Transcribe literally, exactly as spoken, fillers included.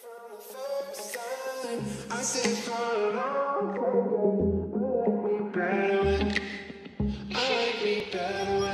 I stay for a long time. I like me better. I like me better.